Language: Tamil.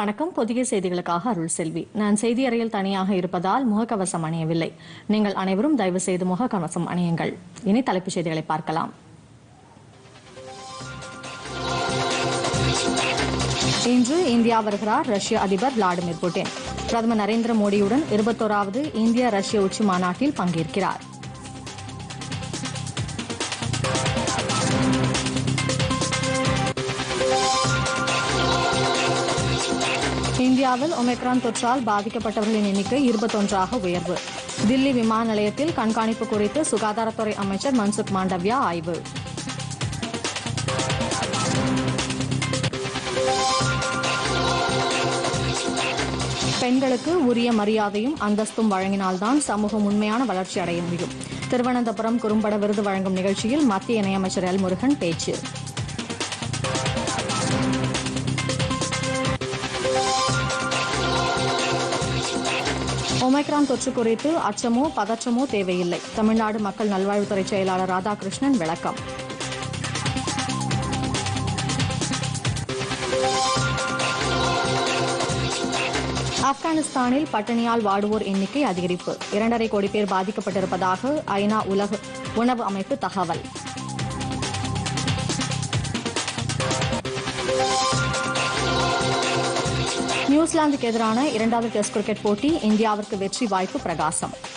வணக்கம். புதிய செய்திகளுக்காக அருள் செல்வி. நான் செய்தி அறையில் தனியாக இருப்பதால் முகக்கவசம் அணியவில்லை. நீங்கள் அனைவரும் தயவு செய்து முகக்கவசம் அணியுங்கள். இனி தலைப்புச் செய்திகளை பார்க்கலாம். இன்று இந்தியா வருகிறார் ரஷ்ய அதிபர் விளாடிமிர் புட்டின். பிரதமர் நரேந்திர மோடியுடன் 21வது இந்திய ரஷ்ய உச்சி மாநாட்டில் பங்கேற்கிறார். இந்தியாவில் ஒமிக்ரான் தொற்றால் பாதிக்கப்பட்டவர்களின் எண்ணிக்கை 21ஆக உயர்வு. தில்லி விமான நிலையத்தில் கண்காணிப்பு குறித்து சுகாதாரத்துறை அமைச்சர் மன்சுக் மாண்டவியா ஆய்வு. பெண்களுக்கு உரிய மரியாதையும் அந்தஸ்தும் வழங்கினால்தான் சமூகம் உண்மையான வளர்ச்சி அடைய முடியும். திருவனந்தபுரம் குறும்பட விருது வழங்கும் நிகழ்ச்சியில் மத்திய இணையமைச்சர் எல் முருகன் பேச்சு. ஒமைக்ரான் தொற்று குறித்து அச்சமோ பதற்றமோ தேவையில்லை. தமிழ்நாடு மக்கள் நல்வாழ்வுத்துறை செயலாளர் ராதாகிருஷ்ணன் விளக்கம். ஆப்கானிஸ்தானில் பட்டினியால் வாடுவோர் எண்ணிக்கை அதிகரிப்பு. 2.5 கோடி பேர் பாதிக்கப்பட்டிருப்பதாக ஐநா உலக உணவு அமைப்பு தகவல். நியூசிலாந்துக்கு எதிரான 2வது டெஸ்ட் கிரிக்கெட் போட்டி இந்தியாவிற்கு வெற்றி வாய்ப்பு பிரகாசம்.